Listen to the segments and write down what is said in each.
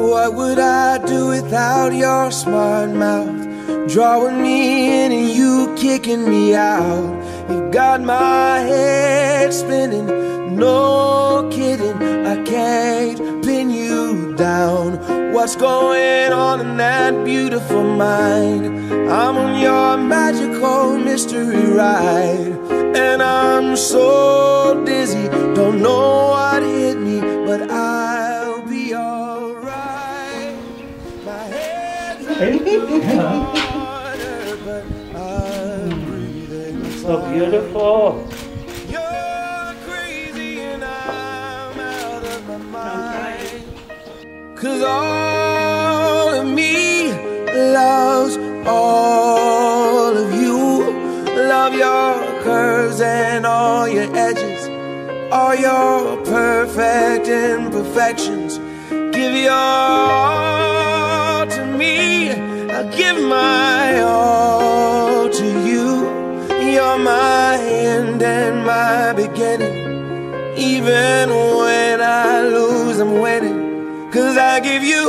What would I do without your smart mouth? Drawing me in and you kicking me out. You got my head spinning, no kidding. I can't pin you down. What's going on in that beautiful mind? I'm on your magical mystery ride, and I'm so dizzy, don't know what hit me, but I'll be alright. My head's underwater, but I'm breathing fine. So beautiful. You're crazy and I'm out of my mind. 'Cause all of me loves all of you. Love your curves and all your edges, all your perfect imperfections. Give your all to me, I'll give my all to you. You're my end and my beginning. Even when I lose, I'm winning. 'Cause I give you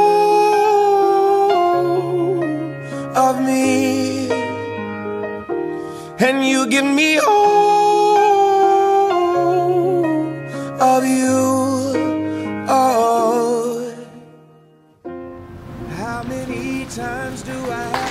all of me, and you give me all of you. Oh, how many times do I have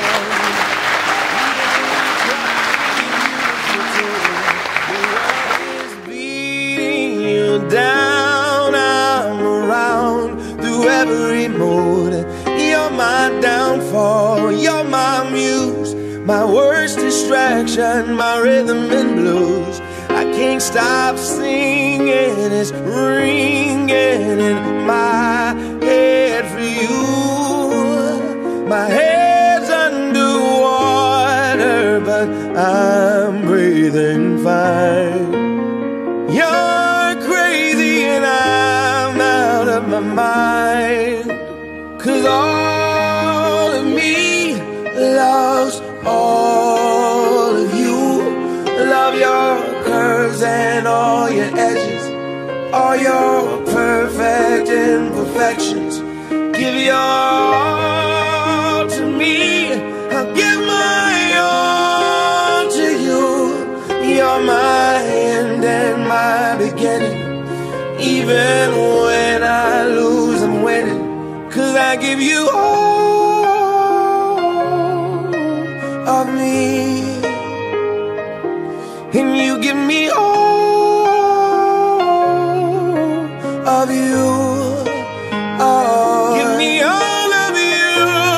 to tell you? The world is beating you down. I'm around through every mood. You're my downfall, you're my muse, my worst distraction, my rhythm and blues. I can't stop singing, it's ringing in my head for you. My head's underwater, but I'm breathing fine. You're crazy and I'm out of my mind. 'Cause all of me loves all of you. Love your curves and all your edges, all your perfect imperfections. Give your all to me, I'll give my all to you. You're my end and my beginning. Even when I lose, I'm winning. 'Cause I give you all of me, and you give me all of you. Oh, give me all of you.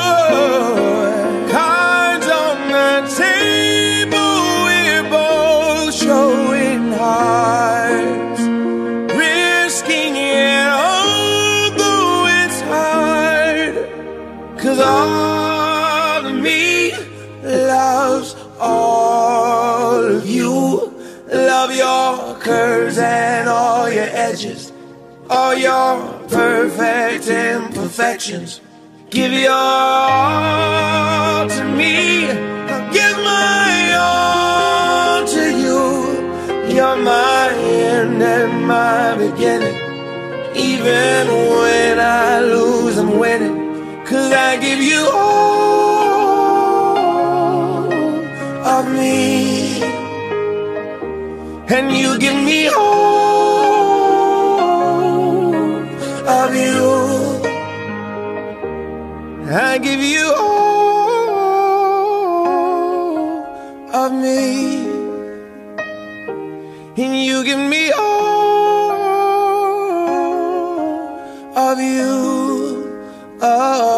Cards on the table, we're both showing hearts, risking it although it's hard. 'Cause all of me loves all of you. Love your curves and all your edges, all your perfect imperfections. Give your all to me, I'll give my all to you. You're my end and my beginning. Even when I lose, I'm winning. 'Cause I give you all of me, and you give me all of you. I give you all of me, and you give me all of you. Oh.